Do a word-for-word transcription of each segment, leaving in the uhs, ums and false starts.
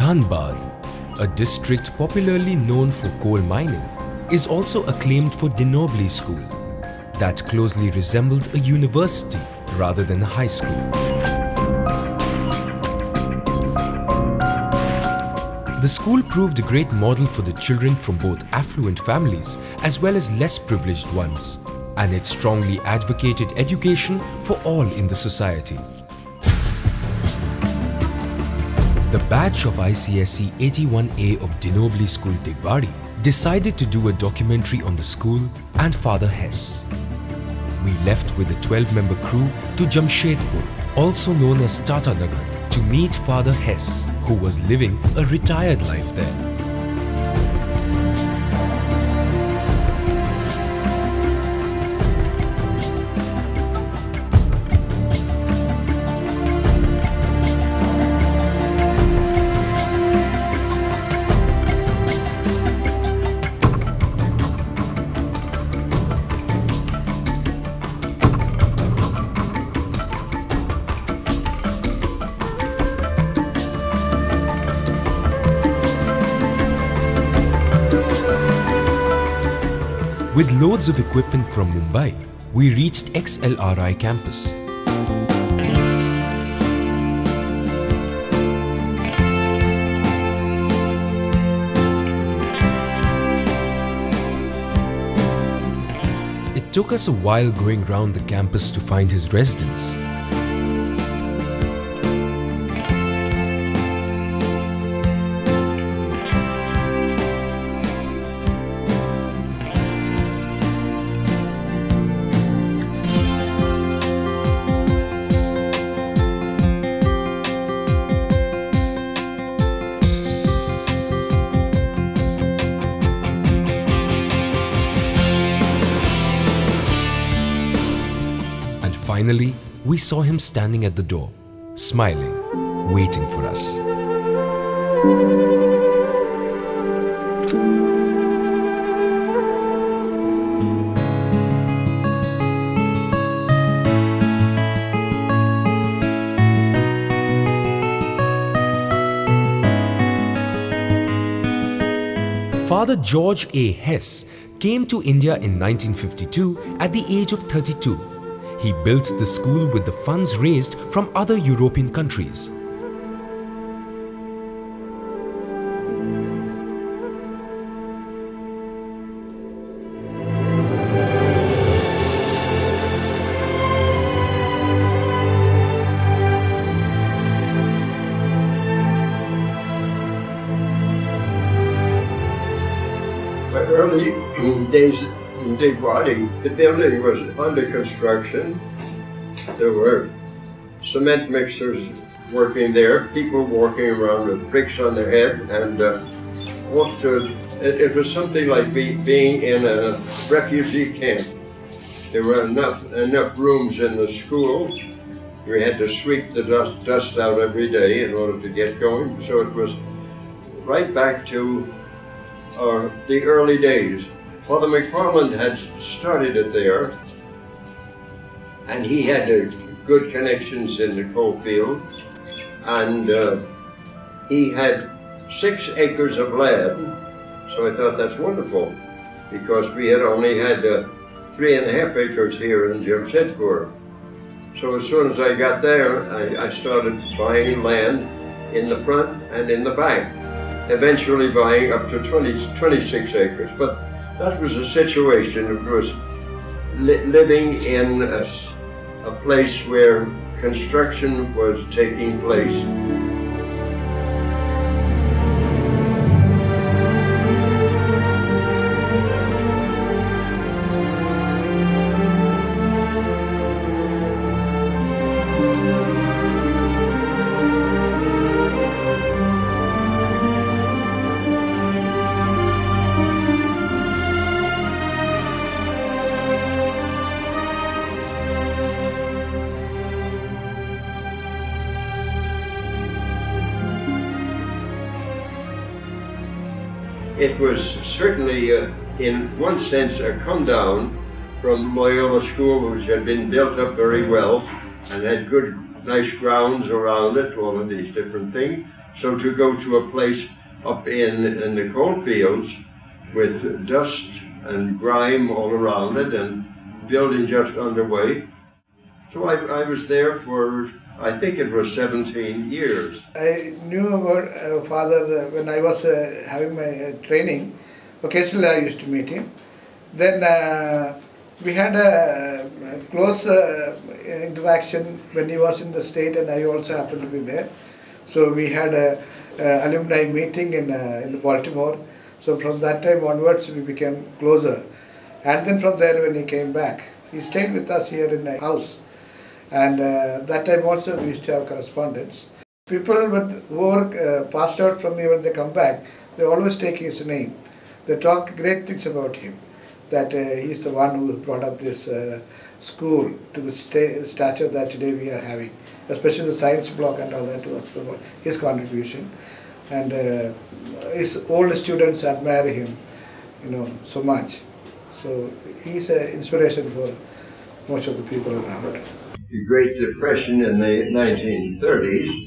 Dhanbad, a district popularly known for coal mining, is also acclaimed for the Nobili school that closely resembled a university rather than a high school. The school proved a great model for the children from both affluent families as well as less privileged ones, and it strongly advocated education for all in the society. The batch of I C S E eighty-one A of the Nobili School Digwadi decided to do a documentary on the school and Father Hess. We left with a twelve-member crew to Jamshedpur, also known as Tata Nagar, to meet Father Hess, who was living a retired life there. With loads of equipment from Mumbai, we reached X L R I campus. It took us a while going round the campus to find his residence. Finally, we saw him standing at the door, smiling, waiting for us. Father George A. Hess came to India in nineteen fifty-two at the age of thirty-two. He built the school with the funds raised from other European countries. The early days in Digwadi, the building was under construction. There were cement mixers working there, people walking around with bricks on their head, and uh, most of it, it was something like be, being in a refugee camp. There were enough enough rooms in the school. We had to sweep the dust, dust out every day in order to get going. So it was right back to uh, the early days. Father McFarland had started it there, and he had uh, good connections in the coal field, and uh, he had six acres of land, so I thought that's wonderful, because we had only had uh, three and a half acres here in Jamshedpur. So as soon as I got there, I, I started buying land in the front and in the back, eventually buying up to twenty, twenty-six acres. But that was a situation. It was li living in a, a place where construction was taking place. It was certainly, uh, in one sense, a come down from Loyola School, which had been built up very well and had good, nice grounds around it, all of these different things. So to go to a place up in, in the coalfields with dust and grime all around it and building just underway. So I, I was there for, I think it was seventeen years. I knew about uh, father uh, when I was uh, having my uh, training. Occasionally I used to meet him. Then uh, we had a, a close uh, interaction when he was in the state and I also happened to be there. So we had a, a alumni meeting in, uh, in Baltimore. So from that time onwards we became closer. And then from there when he came back, he stayed with us here in a house. And uh, that time also we used to have correspondence. People would, who were uh, passed out from me, when they come back, they always take his name. They talk great things about him, that uh, he's the one who brought up this uh, school to the sta stature that today we are having, especially the science block and all that was his contribution. And uh, his old students admire him, you know, so much. So he's an inspiration for most of the people around. The Great Depression in the nineteen thirties,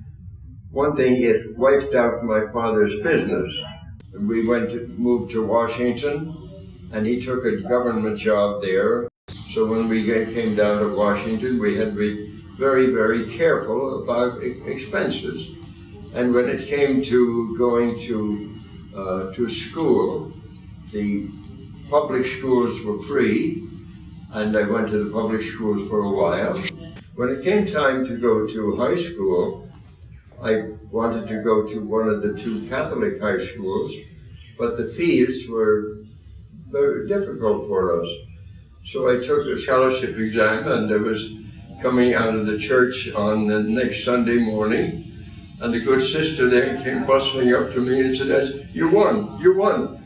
one thing, it wiped out my father's business. We went to, moved to Washington, and he took a government job there. So when we came down to Washington, we had to be very, very careful about expenses. And when it came to going to, uh, to school, the public schools were free, and I went to the public schools for a while. When it came time to go to high school, I wanted to go to one of the two Catholic high schools, but the fees were very difficult for us. So I took the scholarship exam, and I was coming out of the church on the next Sunday morning, and the good sister there came bustling up to me and said, "You won, you won."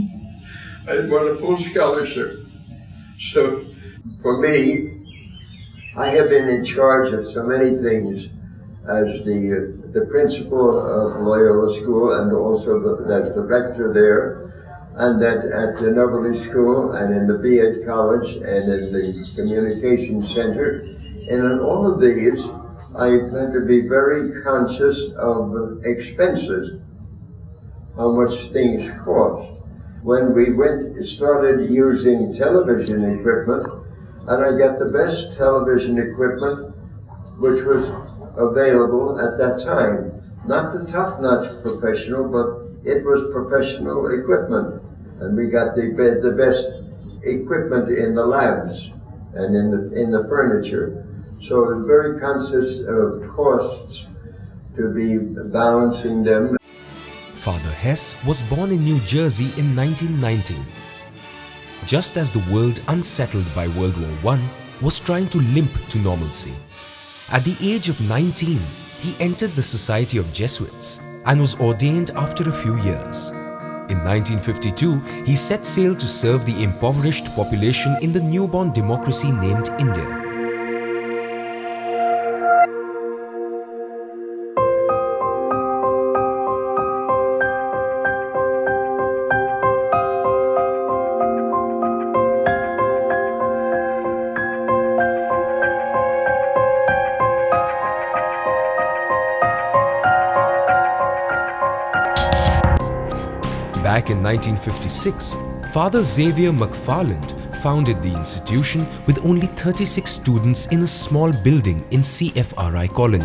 I had won a full scholarship. So for me, I have been in charge of so many things as the uh, the principal of Loyola School, and also the, as the rector there, and that at the Nobili School and in the B Ed College and in the Communication Center. And in all of these, I had to be very conscious of expenses, how much things cost. When we went, started using television equipment, and I got the best television equipment which was available at that time. Not the top-notch professional, but it was professional equipment. And we got the, the best equipment in the labs and in the, in the furniture. So I was very conscious of costs to be balancing them. Father Hess was born in New Jersey in nineteen nineteen. Just as the world, unsettled by World War One, was trying to limp to normalcy. At the age of nineteen, he entered the Society of Jesuits and was ordained after a few years. In nineteen fifty-two, he set sail to serve the impoverished population in the newborn democracy named India. Back in nineteen fifty-six, Father Xavier McFarland founded the institution with only thirty-six students in a small building in C F R I colony.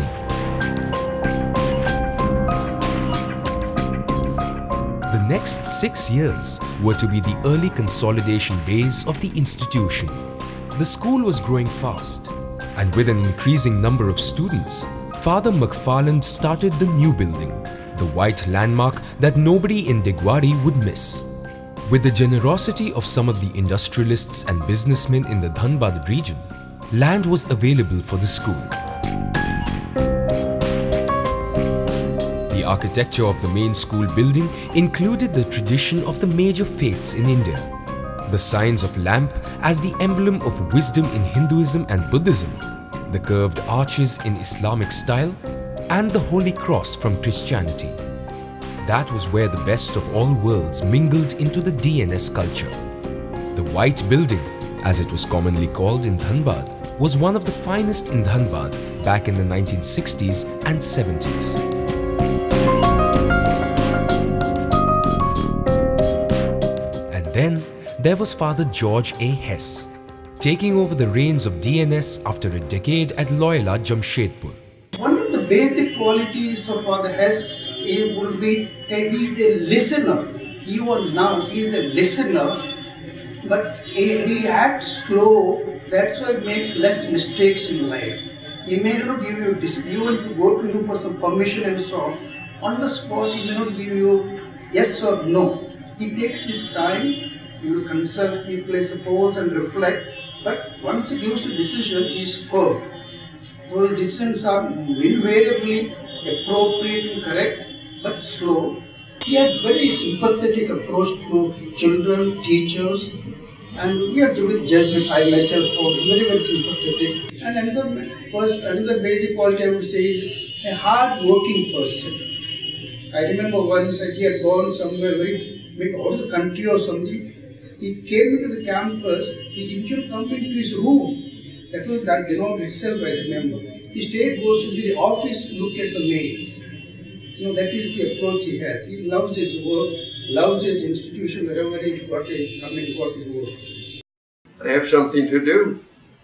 The next six years were to be the early consolidation days of the institution. The school was growing fast, and with an increasing number of students, Father McFarland started the new building, the white landmark that nobody in Digwadi would miss. With the generosity of some of the industrialists and businessmen in the Dhanbad region, land was available for the school. The architecture of the main school building included the tradition of the major faiths in India, the signs of lamp as the emblem of wisdom in Hinduism and Buddhism, the curved arches in Islamic style, and the Holy Cross from Christianity. That was where the best of all worlds mingled into the D N S culture. The White Building, as it was commonly called in Dhanbad, was one of the finest in Dhanbad back in the nineteen sixties and seventies. Then there was Father George A. Hess, taking over the reins of D N S after a decade at Loyola Jamshedpur. One of the basic qualities of Father Hess is would be that he is a listener. Even now, he is a listener, but he, he acts slow. That's why he makes less mistakes in life. He may not give you, even if you go to him for some permission and so on, on the spot he may not give you yes or no. He takes his time, he will consult people, I suppose, and reflect, but once he gives a decision, he is firm. Those decisions are invariably appropriate and correct, but slow. He had very sympathetic approach to children, teachers, and we are with Jesuits. I myself was very, very sympathetic. And another, person, another basic quality I would say is a hard-working person. I remember once he had gone somewhere very, maybe out of the country or something. He came into the campus, he didn't come into his room. That was that Dinov itself, I remember. He stayed, goes into the office, look at the mail. You know, that is the approach he has. He loves his work, loves his institution, wherever he's got it, I mean, got his work. I have something to do.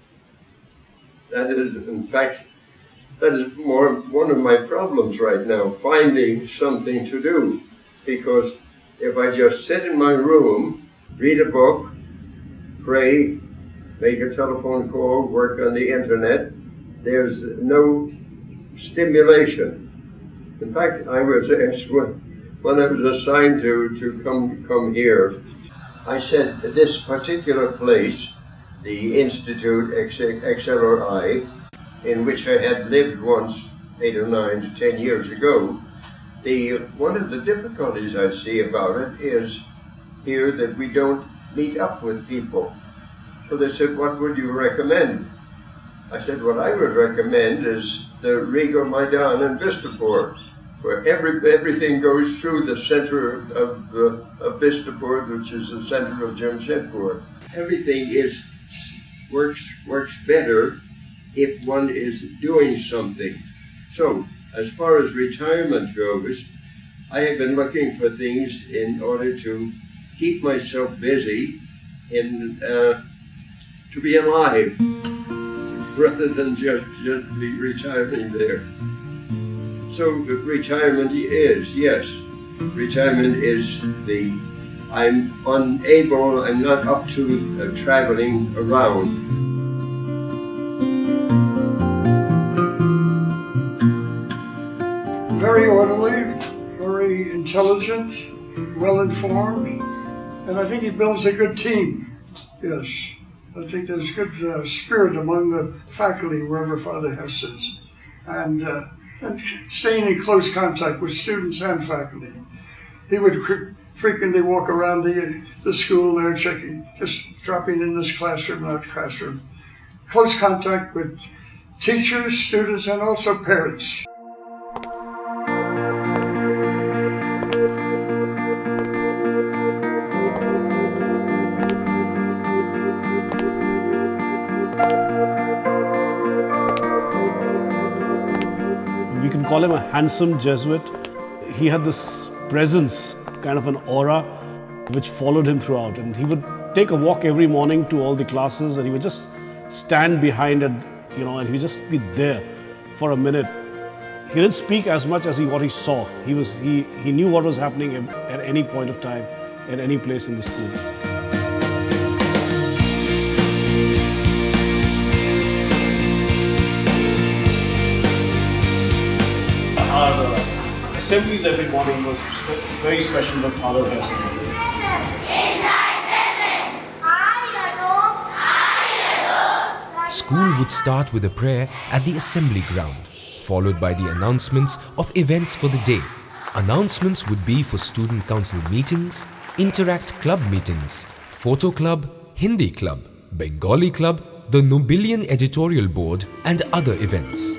That is, in fact, that is more one of my problems right now, finding something to do. Because if I just sit in my room, read a book, pray, make a telephone call, work on the internet, there's no stimulation. In fact, I was asked when, when I was assigned to, to come, come here, I said this particular place, the Institute X L R I, in which I had lived once eight or nine to ten years ago, the, one of the difficulties I see about it is here that we don't meet up with people. So they said, what would you recommend? I said, what I would recommend is the Riga Maidan in Bistapur, where every, everything goes through the center of, uh, of Bistapur, which is the center of Jamshedpur. Everything is, works, works better if one is doing something. So, as far as retirement goes, I have been looking for things in order to keep myself busy, in, uh, to be alive, rather than just, just be retiring there. So retirement is, yes, retirement is the, I'm unable, I'm not up to uh, traveling around. Very orderly, very intelligent, well-informed, and I think he builds a good team, yes. I think there's good uh, spirit among the faculty wherever Father Hess is, and, uh, and staying in close contact with students and faculty. He would frequently walk around the, the school there, checking, just dropping in this classroom, that classroom. Close contact with teachers, students, and also parents. We can call him a handsome Jesuit. He had this presence, kind of an aura, which followed him throughout. And he would take a walk every morning to all the classes, and he would just stand behind it, you know, and he'd just be there for a minute. He didn't speak as much as he, what he saw. He, was, he, he knew what was happening at any point of time, at any place in the school. Our assemblies every morning was very special with Father Hess. School would start with a prayer at the assembly ground, followed by the announcements of events for the day. Announcements would be for student council meetings, Interact club meetings, Photo club, Hindi club, Bengali club, the Nobili editorial board and other events.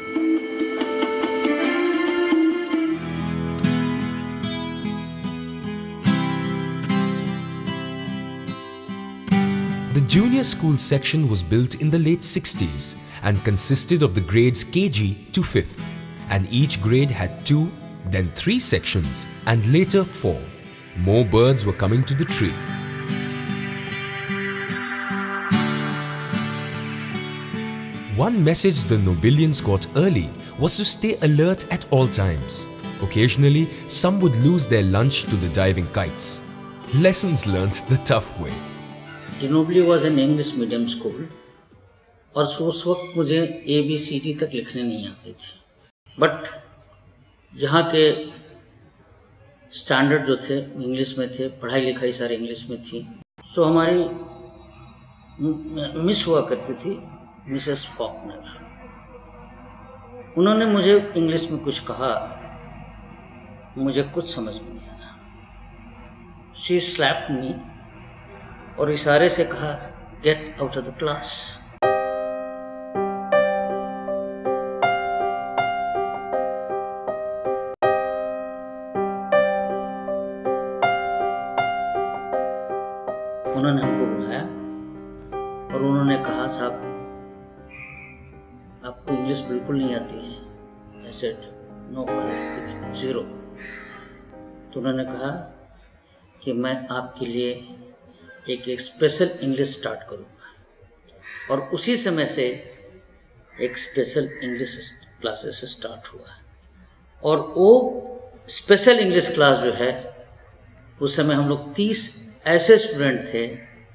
The junior school section was built in the late sixties and consisted of the grades K G to fifth, and each grade had two, then three sections and later four. More birds were coming to the tree. One message the Nobilians got early was to stay alert at all times. Occasionally, some would lose their lunch to the diving kites. Lessons learnt the tough way. Nobili was an English medium school और उस वक्त मुझे A B C D तक लिखने नहीं आती थी, but यहाँ के स्टैंडर्ड जो थे इंग्लिश में थे, पढ़ाई लिखाई सारी इंग्लिश में थी। सो हमारी मिस हुआ करती थी मिसेस फॉकनर। उन्होंने मुझे इंग्लिश में कुछ कहा, मुझे कुछ समझ में नहीं आया। शी स्लैप्ड मी और इशारे से कहा, get out of the class. उन्होंने हमको बुलाया और उन्होंने कहा, साहब आपको इंग्लिश बिल्कुल नहीं आती है। I said no father, zero. तो उन्होंने कहा कि मैं आपके लिए एक एक स्पेशल इंग्लिश स्टार्ट करूँगा, और उसी समय से एक स्पेशल इंग्लिश क्लासेस स्टार्ट हुआ। और वो स्पेशल इंग्लिश क्लास जो है, उस समय हम लोग तीस ऐसे स्टूडेंट थे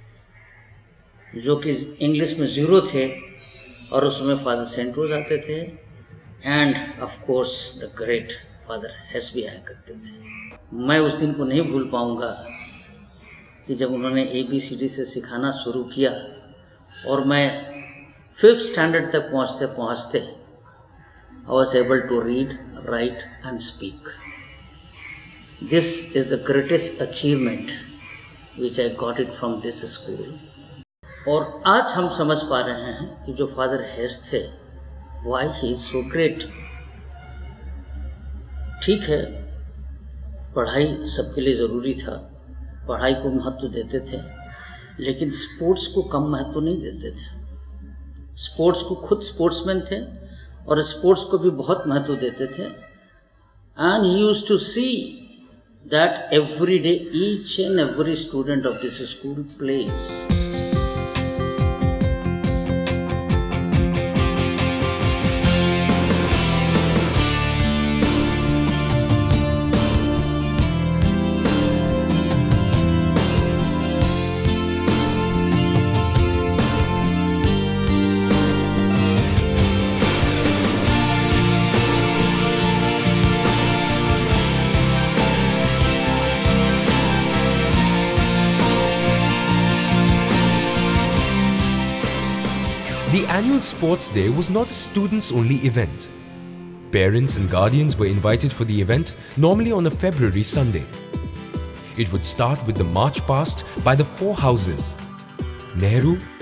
जो कि इंग्लिश में ज़ीरो थे, और उसमें फादर सेंट रोज आते थे and of course the great father Hayes भी आया करते थे। मैं उस दिन को नहीं भूल पाऊँगा कि जब उन्होंने ए बी सी डी से सिखाना शुरू किया और मैं फिफ्थ स्टैंडर्ड तक पहुँचते पहुँचते I was able to read, write and speak. This is the greatest achievement which I got it from this school। और आज हम समझ पा रहे हैं कि जो फादर हेस थे, why he is so great। ठीक है, पढ़ाई सबके लिए ज़रूरी था, पढ़ाई को महत्व देते थे, लेकिन स्पोर्ट्स को कम महत्व नहीं देते थे। स्पोर्ट्स को, खुद स्पोर्ट्समैन थे और स्पोर्ट्स को भी बहुत महत्व देते थे। And he used to see that every day each and every student of this school plays। The annual sports day was not a students-only event. Parents and guardians were invited for the event, normally on a February Sunday. It would start with the march past by the four houses: Nehru,